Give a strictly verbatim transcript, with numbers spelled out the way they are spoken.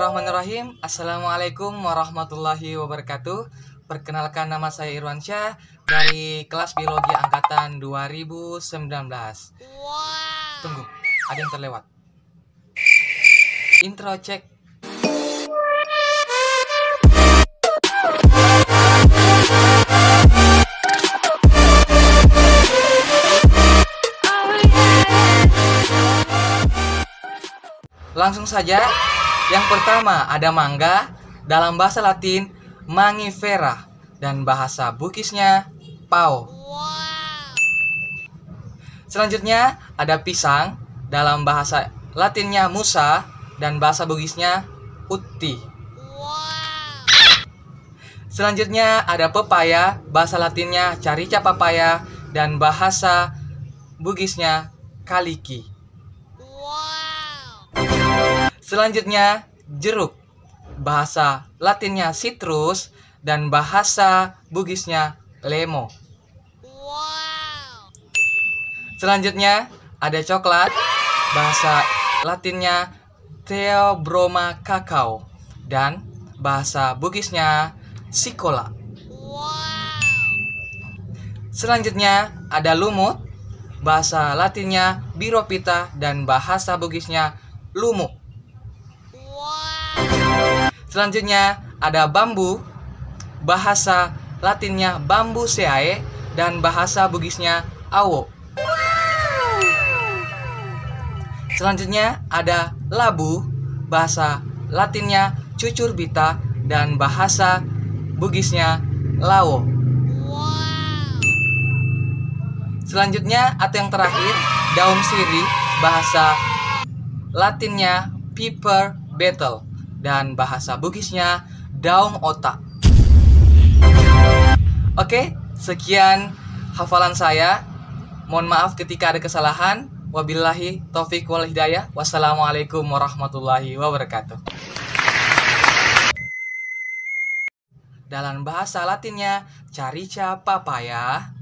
Bismillahirrahmanirrahim. Assalamualaikum warahmatullahi wabarakatuh. Perkenalkan, nama saya Irwansyah dari kelas biologi angkatan dua ribu sembilan belas. Tunggu, ada yang terlewat. Intro cek. Langsung saja. Yang pertama ada mangga, dalam bahasa Latin mangifera, dan bahasa Bugisnya pao. Selanjutnya ada pisang, dalam bahasa Latinnya musa, dan bahasa Bugisnya utti. Selanjutnya ada pepaya, bahasa Latinnya carica papaya, dan bahasa Bugisnya kaliki. Selanjutnya jeruk, bahasa Latinnya citrus, dan bahasa Bugisnya lemo. Selanjutnya ada coklat, bahasa Latinnya Theobroma cacao, dan bahasa Bugisnya sikola. Selanjutnya ada lumut, bahasa Latinnya biropita, dan bahasa Bugisnya lumuk. Selanjutnya ada bambu, bahasa Latinnya bambuseae, dan bahasa Bugisnya awo. Selanjutnya ada labu, bahasa Latinnya cucurbita, dan bahasa Bugisnya lao. Selanjutnya atau yang terakhir, daun sirih, bahasa Latinnya piper betel, dan bahasa Bugisnya daun otak. Oke, sekian hafalan saya. Mohon maaf ketika ada kesalahan. Wabillahi taufiq wal hidayah. Wassalamualaikum warahmatullahi wabarakatuh. Dalam bahasa Latinnya carica papaya,